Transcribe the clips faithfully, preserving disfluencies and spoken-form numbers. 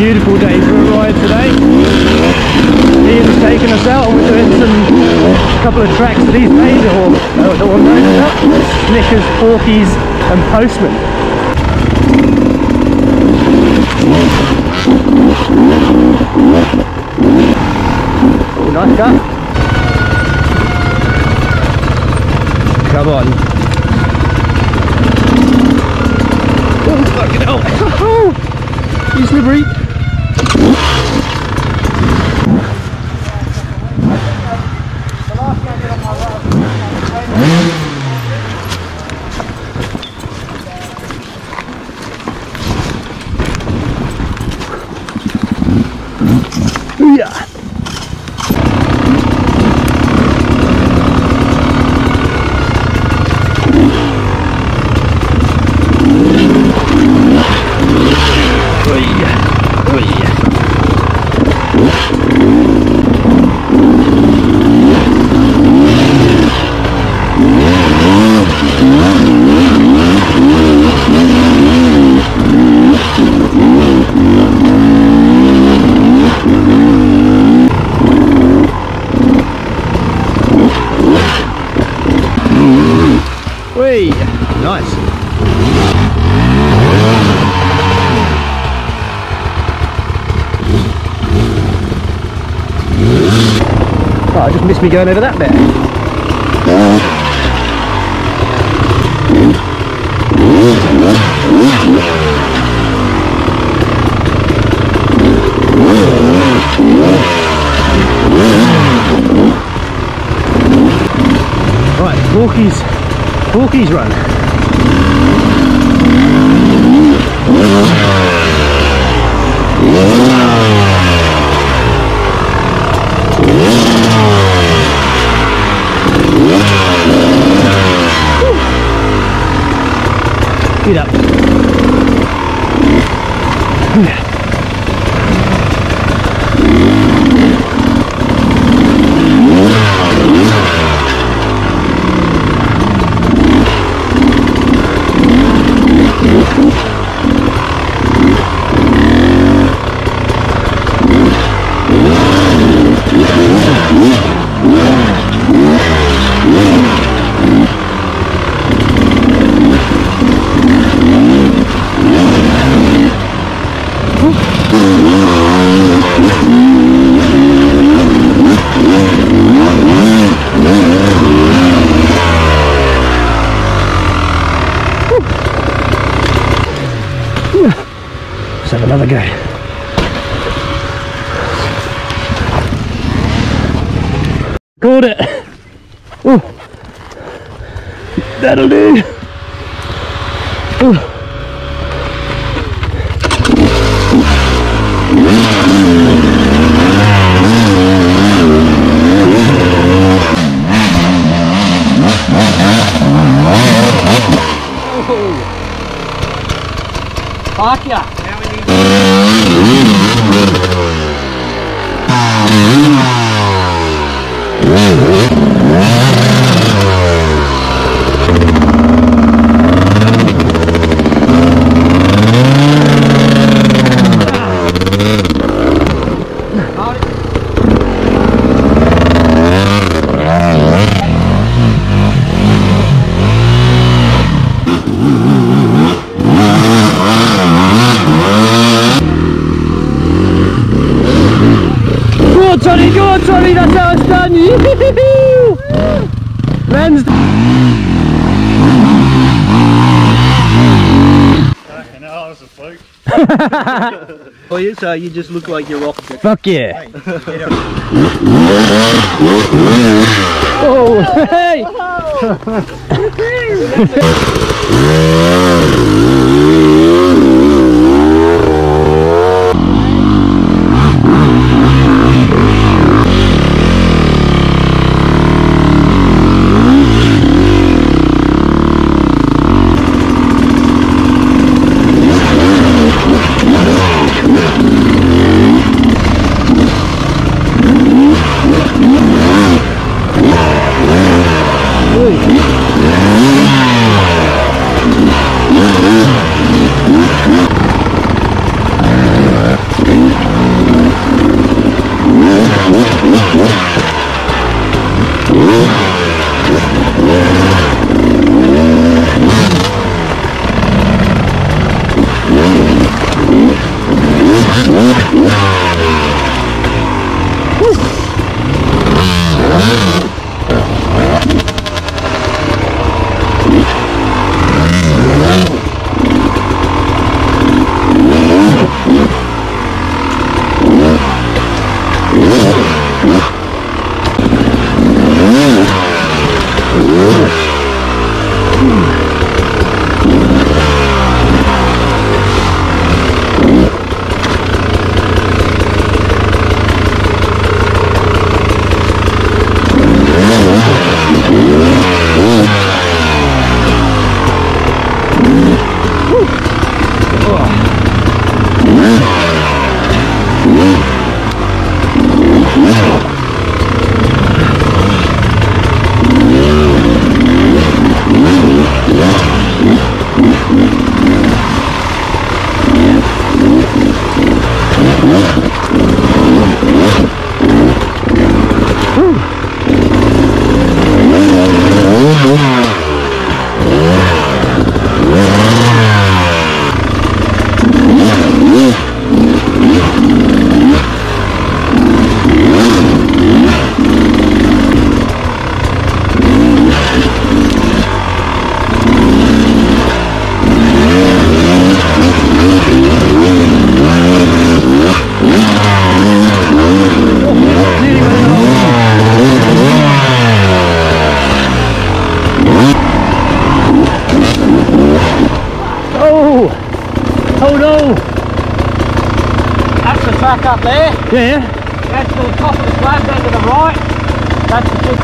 Beautiful day for a ride today. Ian has taken us out and we're doing some a couple of tracks that he's made or uh, that we'll know about. Snickers, Porkies and Postman. Oh, nice car. Come on. Oh, fucking hell. Oh, you slippery. Yeah. Nice. Oh, I just missed me going over that bit. Right, Porky's, Porky's run. Speed up. Let's have another go. Caught it! Oh, that'll do! Oh. Fuck ya! Sorry, go on, sorry, that's how it's done. Man's Fucking hell, that's a fluke. Oh, you, so you just look like you're off. Fuck yeah. Oh, hey! Whoa! That's the track up there. Yeah, yeah. That's to the top of the slab, then to the right. That's the big.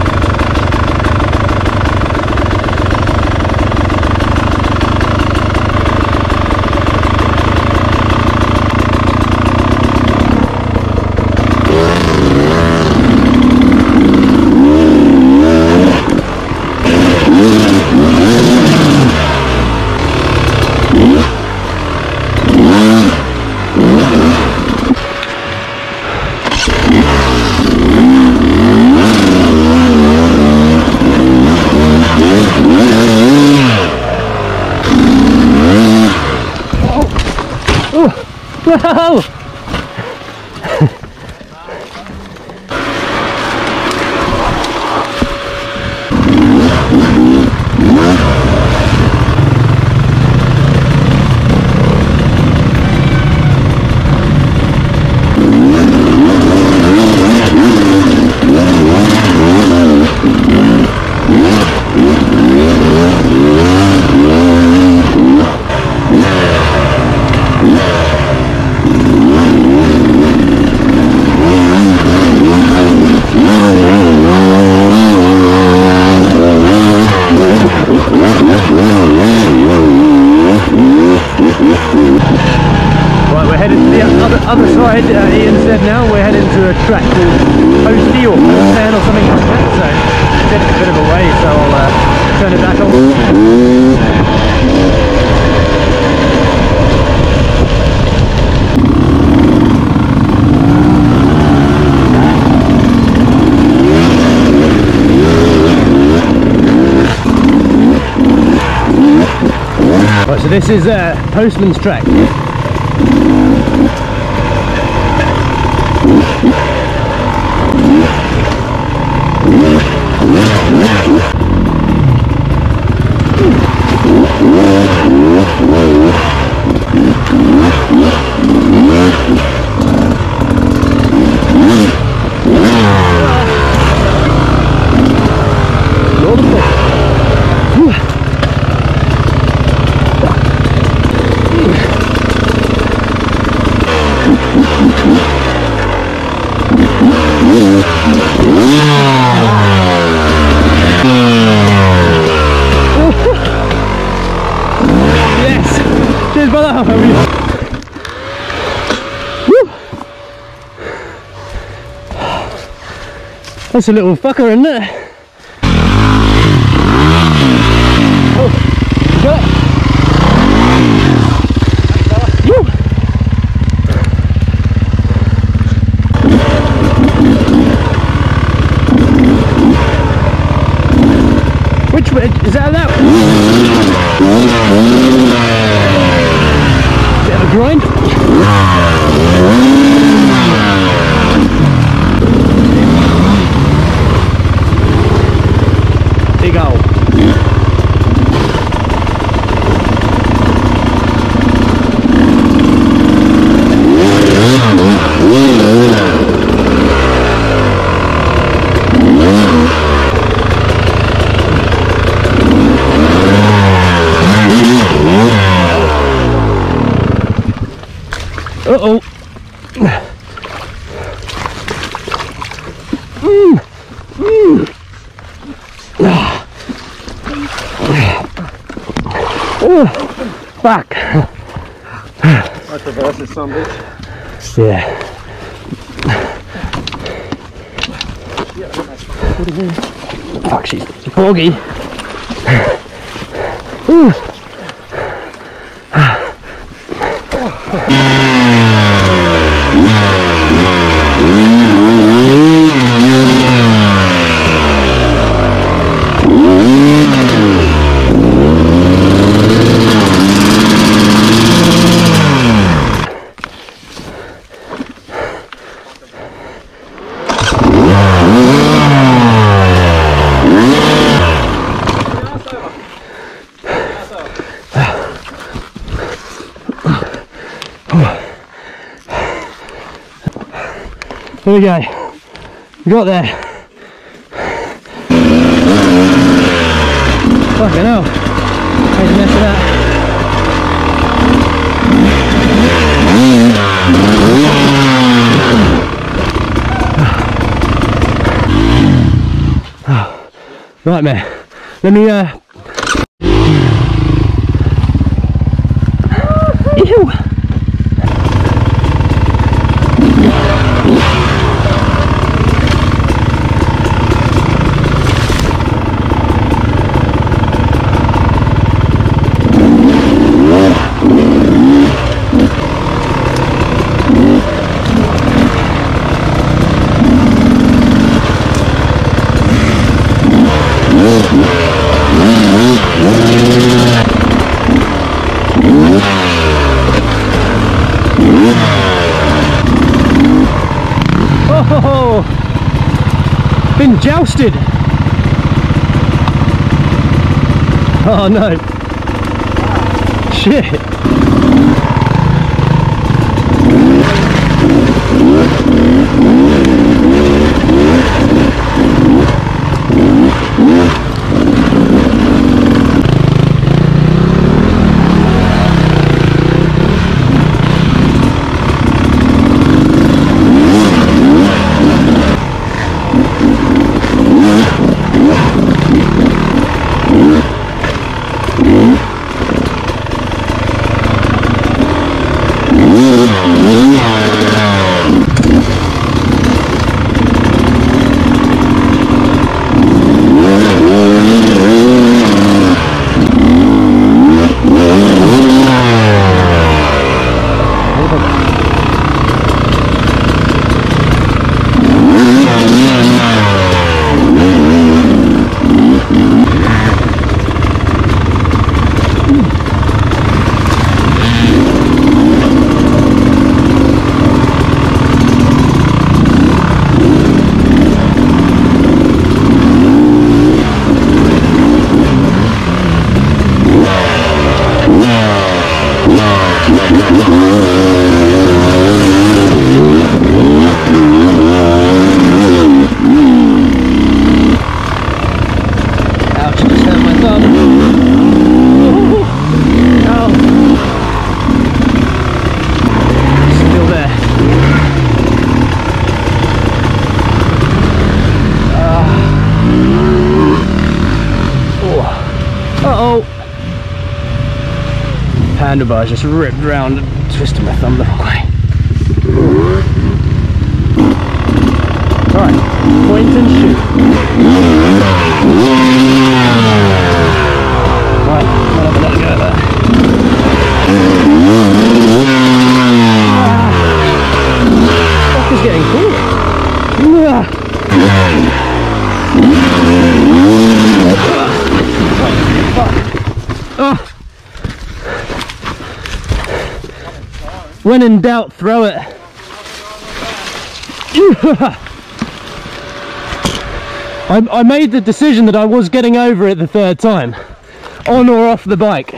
Whoa! Right, we're headed to the other, other side. Uh, Ian said now we're heading to a track called Posty or Postman or something like that. So it's a bit of a way, so I'll uh, turn it back on. Right, so this is uh, Postman's track. Yes! Cheers, brother! Woo! That's a little fucker, isn't it? Oh, you got it? Woo! Which way? Is that that? Bit of a grind. Big hole. Uh-oh. Mm. Mm. Oh, fuck. That's the best of some bitch. Yeah. Fuck, she's Porky. Ooh. There we go. We got there. Fucking hell. Made a mess of that. Nightmare. Let me uh Ew. Oh, been jousted. Oh no. Shit. Handlebars just ripped round and twisted my thumb the wrong way. Alright, point and shoot. Right, I'll have another go at that. Fuck is getting cooler. Oh. When in doubt, throw it. I, I made the decision that I was getting over it the third time, on or off the bike.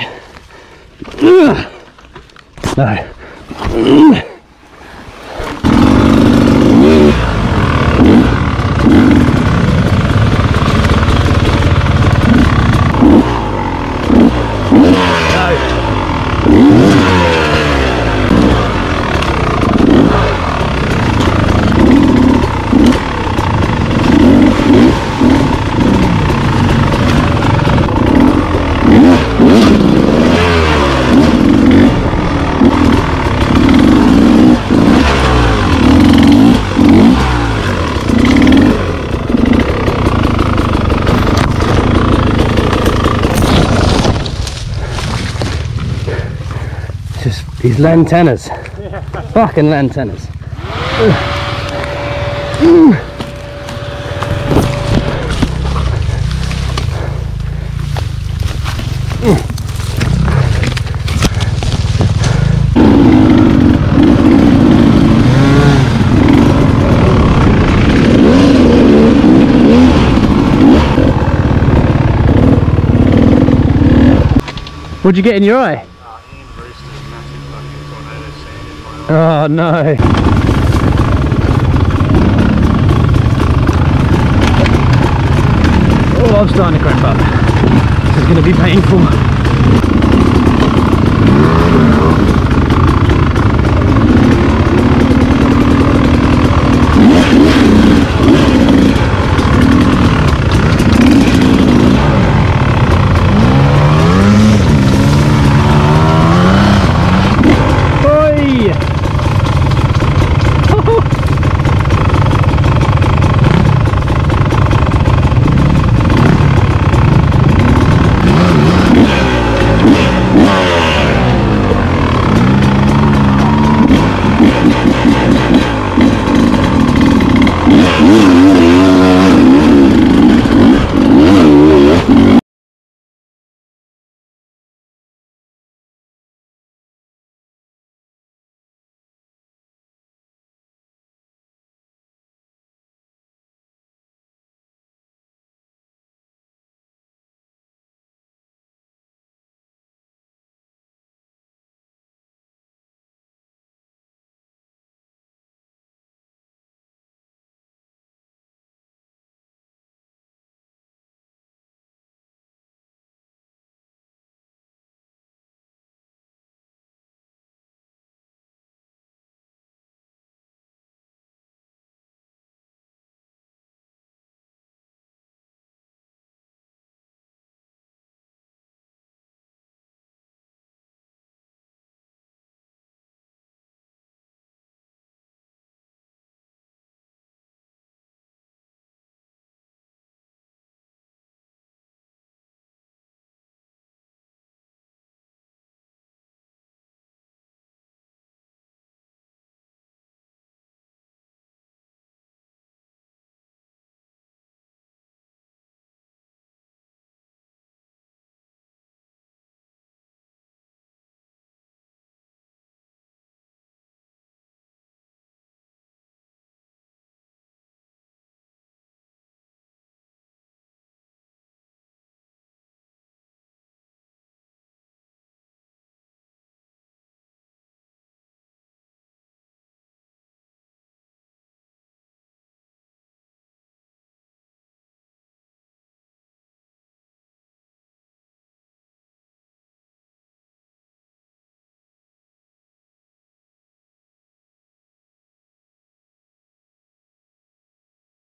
No. Just these lantanas. Yeah. Fucking lantanas. Mm. What'd you get in your eye? Oh no. Oh, I'm starting to cramp up. This is going to be painful.